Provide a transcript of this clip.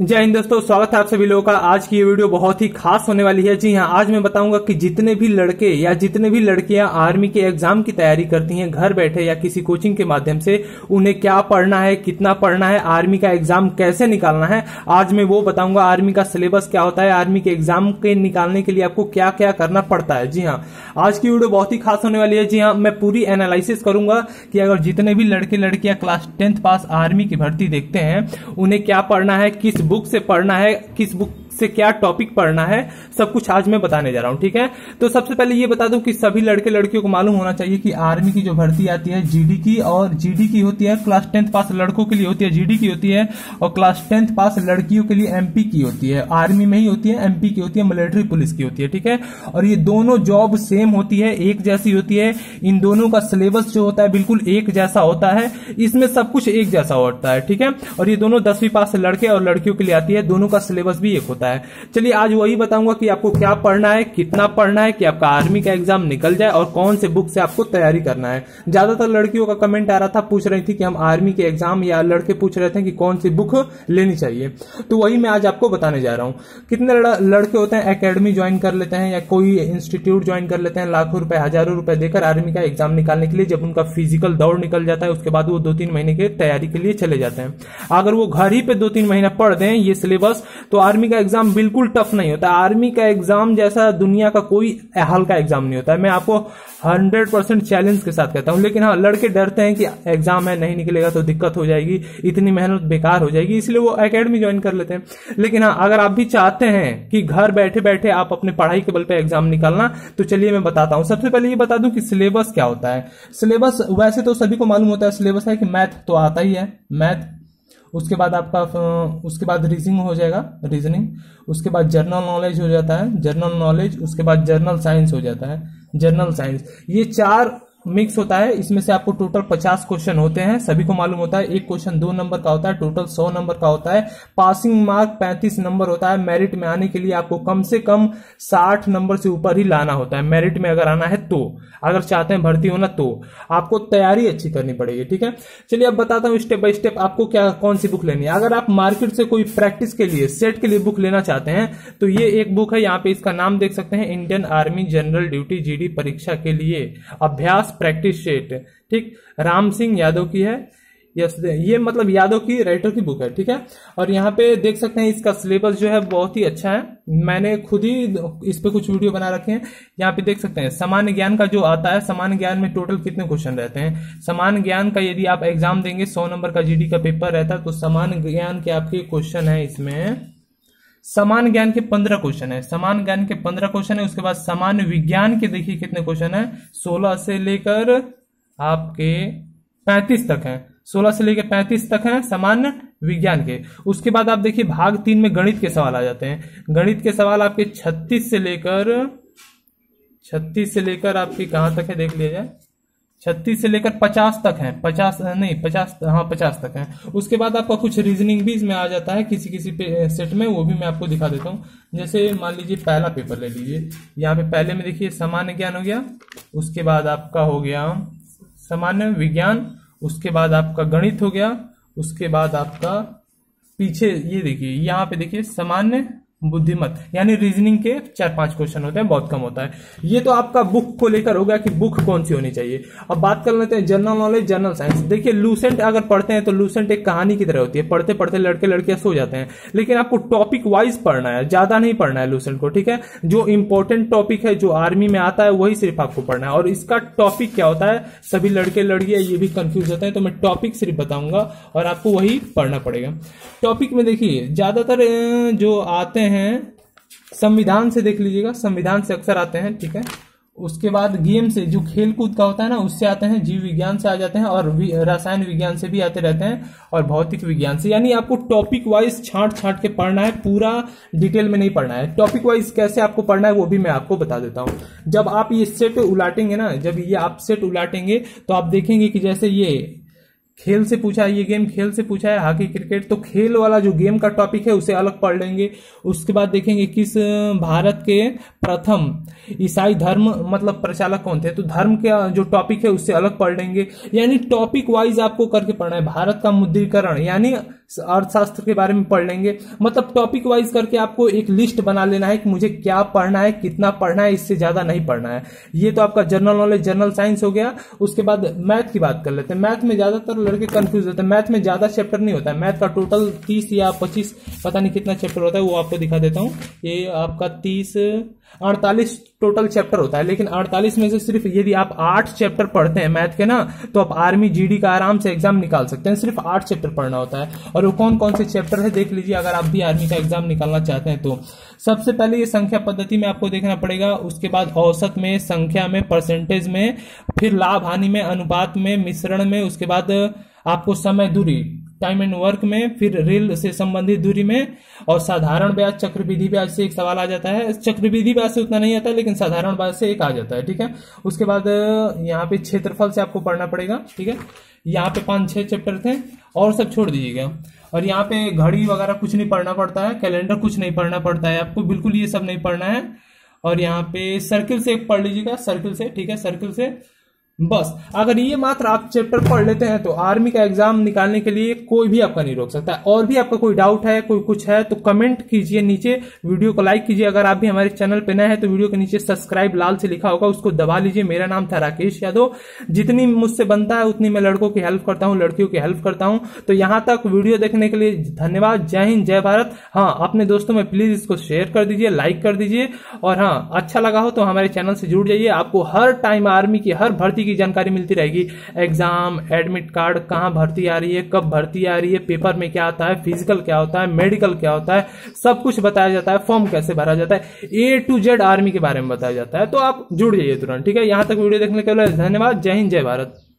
जय हिंद दोस्तों, स्वागत है आप सभी लोगों का। आज की ये वीडियो बहुत ही खास होने वाली है। जी हाँ, आज मैं बताऊंगा कि जितने भी लड़के या जितने भी लड़कियां आर्मी के एग्जाम की तैयारी करती हैं घर बैठे या किसी कोचिंग के माध्यम से, उन्हें क्या पढ़ना है, कितना पढ़ना है, आर्मी का एग्जाम कैसे निकालना है, आज मैं वो बताऊंगा। आर्मी का सिलेबस क्या होता है, आर्मी के एग्जाम के निकालने के लिए आपको क्या क्या करना पड़ता है। जी हाँ, आज की वीडियो बहुत ही खास होने वाली है। जी हाँ, मैं पूरी एनालिसिस करूंगा कि अगर जितने भी लड़के लड़कियां क्लास 10th पास आर्मी की भर्ती देखते हैं, उन्हें क्या पढ़ना है, किस बुक से पढ़ना है, किस बुक से क्या टॉपिक पढ़ना है, सब कुछ आज मैं बताने जा रहा हूं। ठीक है, तो सबसे पहले ये बता दूं कि सभी लड़के लड़कियों को मालूम होना चाहिए कि आर्मी की जो भर्ती आती है जीडी की, और जीडी की होती है क्लास 10th पास लड़कों के लिए होती है जीडी की होती है, और क्लास 10th पास लड़कियों के लिए एमपी की होती है। आर्मी में ही होती है, एमपी की होती है, मिलिट्री पुलिस की होती है। ठीक है, और ये दोनों जॉब सेम होती है, एक जैसी होती है। इन दोनों का सिलेबस जो होता है बिल्कुल एक जैसा होता है, इसमें सब कुछ एक जैसा होता है। ठीक है, और ये दोनों 10वीं पास लड़के और लड़कियों के लिए आती है, दोनों का सिलेबस भी एक होता है। चलिए आज वही बताऊंगा कि आपको क्या पढ़ना है, कितना पढ़ना है कि आपका आर्मी का एग्जाम निकल जाए, और कौन से बुक से आपको तैयारी करना है। ज्यादातर लड़कियों का कमेंट आ रहा था, पूछ रही थी कि हम आर्मी के एग्जाम, या लड़के पूछ रहे थे कि कौन सी बुक लेनी चाहिए, तो वही मैं आज आपको बताने जा रहा हूं। कितने लड़के होते हैं एकेडमी ज्वाइन कर लेते हैं या कोई इंस्टीट्यूट ज्वाइन कर लेते हैं, लाखों रुपए हजारों रुपए देकर आर्मी का एग्जाम निकालने के लिए। जब उनका फिजिकल दौड़ निकल जाता है, उसके बाद वो 2-3 महीने की तैयारी के लिए चले जाते हैं। अगर वो घर ही पे 2-3 महीना पढ़ दें ये सिलेबस, तो आर्मी का एग्जाम बिल्कुल टफ नहीं होता। आर्मी का एग्जाम जैसा दुनिया का कोई हल्का एग्जाम नहीं होता है, मैं आपको 100% चैलेंज के साथ कहता हूं। लेकिन हाँ, लड़के डरते हैं कि एग्जाम है, नहीं निकलेगा तो दिक्कत हो जाएगी, इतनी मेहनत बेकार हो जाएगी, इसलिए वो एकेडमी ज्वाइन कर लेते हैं। लेकिन हाँ, अगर आप भी चाहते हैं कि घर बैठे बैठे आप अपने पढ़ाई के बल पे एग्जाम निकालना, तो चलिए मैं बताता हूं। सबसे पहले ये बता दूं कि सिलेबस क्या होता है। सिलेबस वैसे तो सभी को मालूम होता है, सिलेबस है कि मैथ तो आता ही है, मैथ, उसके बाद आपका उसके बाद रीजनिंग हो जाएगा, रीजनिंग, उसके बाद जनरल नॉलेज हो जाता है, जनरल नॉलेज, उसके बाद जनरल साइंस हो जाता है, जनरल साइंस। ये 4 मिक्स होता है। इसमें से आपको टोटल 50 क्वेश्चन होते हैं, सभी को मालूम होता है। एक क्वेश्चन 2 नंबर का होता है, टोटल 100 नंबर का होता है। पासिंग मार्क 35 नंबर होता है। मेरिट में आने के लिए आपको कम से कम 60 नंबर से ऊपर ही लाना होता है, मेरिट में अगर आना है तो, अगर चाहते हैं भर्ती होना तो आपको तैयारी अच्छी करनी पड़ेगी। ठीक है, चलिए अब बताता हूं स्टेप बाय स्टेप आपको क्या कौन सी बुक लेनी है। अगर आप मार्केट से कोई प्रैक्टिस के लिए, सेट के लिए बुक लेना चाहते हैं, तो ये एक बुक है, यहाँ पे इसका नाम देख सकते हैं, Indian army general duty GD परीक्षा के लिए अभ्यास प्रैक्टिस सेट। ठीक, राम सिंह यादव की है। यस, ये मतलब यादव की राइटर की बुक है। ठीक है, और यहाँ पे देख सकते हैं इसका सिलेबस जो है बहुत ही अच्छा है, मैंने खुद ही इस पे कुछ वीडियो बना रखे हैं। यहाँ पे देख सकते हैं सामान्य ज्ञान का जो आता है, सामान्य ज्ञान में टोटल कितने क्वेश्चन रहते हैं। सामान्य ज्ञान का यदि आप एग्जाम देंगे, 100 नंबर का जीडी का पेपर रहता है, तो सामान्य ज्ञान के आपके क्वेश्चन है, इसमें सामान्य ज्ञान के 15 क्वेश्चन है, सामान्य ज्ञान के 15 क्वेश्चन है। उसके बाद सामान्य विज्ञान के देखिए कितने क्वेश्चन है, 16 से लेकर आपके 35 तक है, 16 से लेकर 35 तक है सामान्य विज्ञान के। उसके बाद आप देखिए भाग 3 में गणित के सवाल आ जाते हैं। गणित के सवाल आपके 36 से लेकर आपकी कहां तक है देख लिया जाए, 36 से लेकर 50 तक है, 50 नहीं 50, हाँ 50 तक है। उसके बाद आपका कुछ रीजनिंग भी इसमें आ जाता है किसी किसी सेट में, वो भी मैं आपको दिखा देता हूँ। जैसे मान लीजिए पहला पेपर ले लीजिए, यहाँ पे पहले में देखिए सामान्य ज्ञान हो गया, उसके बाद आपका हो गया सामान्य विज्ञान, उसके बाद आपका गणित हो गया, उसके बाद आपका पीछे ये देखिए, यहाँ पे देखिए सामान्य बुद्धिमत, यानी रीजनिंग के 4-5 क्वेश्चन होते हैं, बहुत कम होता है। ये तो आपका बुक को लेकर होगा कि बुक कौन सी होनी चाहिए। अब बात कर लेते हैं जनरल नॉलेज, जनरल साइंस। देखिए लूसेंट अगर पढ़ते हैं तो लूसेंट एक कहानी की तरह होती है, पढ़ते पढ़ते लड़के लड़कियां सो जाते हैं, लेकिन आपको टॉपिक वाइज पढ़ना है, ज्यादा नहीं पढ़ना है लूसेंट को। ठीक है, जो इंपॉर्टेंट टॉपिक है, जो आर्मी में आता है, वही सिर्फ आपको पढ़ना है। और इसका टॉपिक क्या होता है, सभी लड़के लड़कियां ये भी कंफ्यूज होते हैं, तो मैं टॉपिक सिर्फ बताऊंगा और आपको वही पढ़ना पड़ेगा। टॉपिक में देखिए ज्यादातर जो आते हैं, संविधान से देख लीजिएगा, संविधान से अक्सर आते हैं। ठीक है, उसके बाद गेम से, जो खेल कूद का होता है ना, उससे आते हैं, जीव विज्ञान से आ जाते हैं, और रसायन विज्ञान से भी आते रहते हैं, और भौतिक विज्ञान से। यानी आपको टॉपिक वाइज छांट छांट के पढ़ना है, पूरा डिटेल में नहीं पढ़ना है। टॉपिक वाइज कैसे आपको पढ़ना है वो भी मैं आपको बता देता हूं। जब आप ये सेट उलाटेंगे ना, जब ये आप सेट उलाटेंगे, तो आप देखेंगे कि जैसे ये खेल से पूछा है, ये गेम खेल से पूछा है, हॉकी क्रिकेट, तो खेल वाला जो गेम का टॉपिक है उसे अलग पढ़ लेंगे। उसके बाद देखेंगे किस भारत के प्रथम ईसाई धर्म मतलब प्रचालक कौन थे, तो धर्म का जो टॉपिक है उससे अलग पढ़ लेंगे। यानी टॉपिक वाइज आपको करके पढ़ना है। भारत का मुद्रीकरण यानी अर्थशास्त्र के बारे में पढ़ लेंगे, मतलब टॉपिक वाइज करके आपको एक लिस्ट बना लेना है कि मुझे क्या पढ़ना है, कितना पढ़ना है, इससे ज्यादा नहीं पढ़ना है। ये तो आपका जनरल नॉलेज, जनरल साइंस हो गया। उसके बाद मैथ की बात कर लेते हैं। मैथ में ज्यादातर लड़के कंफ्यूज होते हैं। मैथ में ज्यादा चैप्टर नहीं होता है। मैथ का टोटल 30 या 25 पता नहीं कितना चैप्टर होता है, वो आपको दिखा देता हूं। ये आपका 48 टोटल चैप्टर होता है, लेकिन 48 में से सिर्फ यदि आप 8 चैप्टर पढ़ते हैं मैथ के ना, तो आप आर्मी जीडी का आराम से एग्जाम निकाल सकते हैं। सिर्फ 8 चैप्टर पढ़ना होता है। और वो कौन कौन से चैप्टर है देख लीजिए, अगर आप भी आर्मी का एग्जाम निकालना चाहते हैं तो। सबसे पहले ये संख्या पद्धति में आपको देखना पड़ेगा, उसके बाद औसत में, संख्या में, परसेंटेज में, फिर लाभ हानि में, अनुपात में, मिश्रण में, उसके बाद आपको समय दूरी, टाइम एंड वर्क में, फिर ऋण से संबंधित दूरी में, और साधारण ब्याज, चक्रवृद्धि ब्याज से एक सवाल आ जाता है। चक्रवृद्धि ब्याज से उतना नहीं आता है, लेकिन साधारण ब्याज से एक आ जाता है, ठीक है। उसके बाद यहाँ पे क्षेत्रफल से आपको पढ़ना पड़ेगा, ठीक है। यहाँ पे 5-6 चैप्टर थे और सब छोड़ दीजिएगा। और यहाँ पे घड़ी वगैरह कुछ नहीं पढ़ना पड़ता है, कैलेंडर कुछ नहीं पढ़ना पड़ता है आपको, बिल्कुल ये सब नहीं पढ़ना है। और यहाँ पे सर्किल से एक पढ़ लीजिएगा, सर्किल से, ठीक है, सर्किल से बस। अगर ये मात्र आप चैप्टर पढ़ लेते हैं तो आर्मी का एग्जाम निकालने के लिए कोई भी आपका नहीं रोक सकता। और भी आपका कोई डाउट है, कोई कुछ है तो कमेंट कीजिए नीचे, वीडियो को लाइक कीजिए। अगर आप भी हमारे चैनल पे नए हैं तो वीडियो के नीचे सब्सक्राइब लाल से लिखा होगा, उसको दबा लीजिए। मेरा नाम था राकेश यादव। जितनी मुझसे बनता है उतनी मैं लड़कों की हेल्प करता हूँ, लड़कियों की हेल्प करता हूँ। तो यहां तक वीडियो देखने के लिए धन्यवाद। जय हिंद, जय भारत। हाँ, अपने दोस्तों में प्लीज इसको शेयर कर दीजिए, लाइक कर दीजिए। और हाँ, अच्छा लगा हो तो हमारे चैनल से जुड़ जाइए। आपको हर टाइम आर्मी की हर भर्ती की जानकारी मिलती रहेगी। एग्जाम, एडमिट कार्ड, कहां भर्ती आ रही है, कब भर्ती आ रही है, पेपर में क्या आता है, फिजिकल क्या होता है, मेडिकल क्या होता है, सब कुछ बताया जाता है। फॉर्म कैसे भरा जाता है, A to Z आर्मी के बारे में बताया जाता है। तो आप जुड़ जाइए तुरंत, ठीक है। यहां तक वीडियो देखने के लिए धन्यवाद। जय हिंद, जय भारत।